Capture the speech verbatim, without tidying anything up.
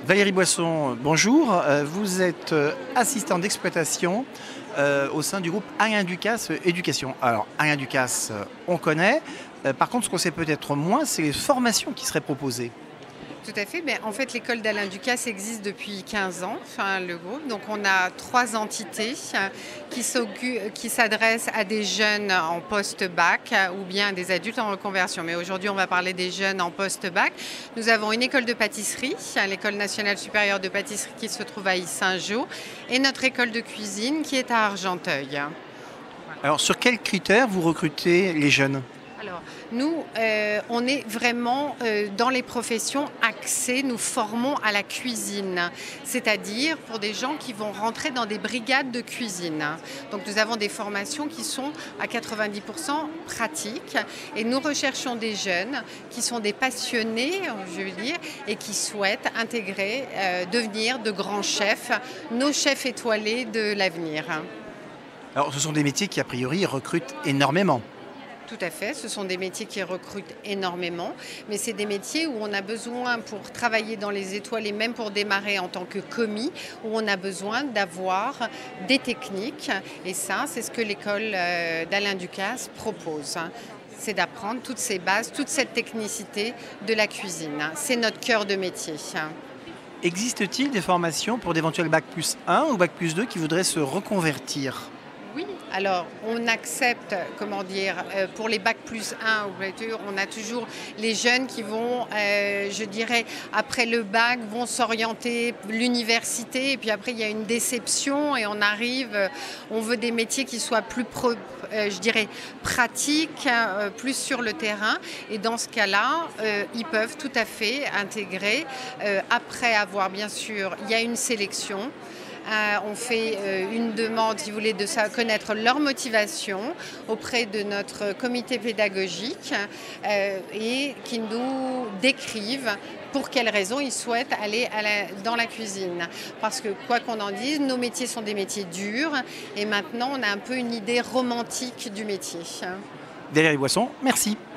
Valérie Boisson, bonjour. Euh, Vous êtes euh, assistante d'exploitation euh, au sein du groupe Ariane Ducasse Éducation. Alors, Ariane Ducasse, euh, on connaît. Euh, par contre, ce qu'on sait peut-être moins, c'est les formations qui seraient proposées. Tout à fait. Mais en fait, l'école d'Alain Ducasse existe depuis quinze ans, enfin, le groupe. Donc, on a trois entités euh, qui s'occu- qui s'adressent à des jeunes en post-bac euh, ou bien à des adultes en reconversion. Mais aujourd'hui, on va parler des jeunes en post-bac. Nous avons une école de pâtisserie, euh, l'École nationale supérieure de pâtisserie qui se trouve à Yssingeaux, et notre école de cuisine qui est à Argenteuil. Alors, sur quels critères vous recrutez les jeunes? Alors, nous, euh, on est vraiment euh, dans les professions axées, nous formons à la cuisine, c'est-à-dire pour des gens qui vont rentrer dans des brigades de cuisine. Donc nous avons des formations qui sont à quatre-vingt-dix pour cent pratiques et nous recherchons des jeunes qui sont des passionnés, je veux dire, et qui souhaitent intégrer, euh, devenir de grands chefs, nos chefs étoilés de l'avenir. Alors, ce sont des métiers qui, a priori, recrutent énormément. Tout à fait, ce sont des métiers qui recrutent énormément, mais c'est des métiers où on a besoin pour travailler dans les étoiles et même pour démarrer en tant que commis, où on a besoin d'avoir des techniques. Et ça, c'est ce que l'école euh, d'Alain Ducasse propose. C'est d'apprendre toutes ces bases, toute cette technicité de la cuisine. C'est notre cœur de métier. Existe-t-il des formations pour d'éventuels bac plus un ou bac plus deux qui voudraient se reconvertir? Oui, alors on accepte, comment dire, euh, pour les bac plus un ou bac deux, on a toujours les jeunes qui vont, euh, je dirais, après le bac, vont s'orienter l'université et puis après il y a une déception et on arrive, euh, on veut des métiers qui soient plus, pro, euh, je dirais, pratiques, euh, plus sur le terrain et dans ce cas-là, euh, ils peuvent tout à fait intégrer, euh, après avoir bien sûr, il y a une sélection. Euh, on fait euh, une demande, si vous voulez, de connaître leur motivation auprès de notre comité pédagogique euh, et qui nous décrivent pour quelles raisons ils souhaitent aller à la, dans la cuisine. Parce que quoi qu'on en dise, nos métiers sont des métiers durs et maintenant on a un peu une idée romantique du métier. Valérie Boisson, merci.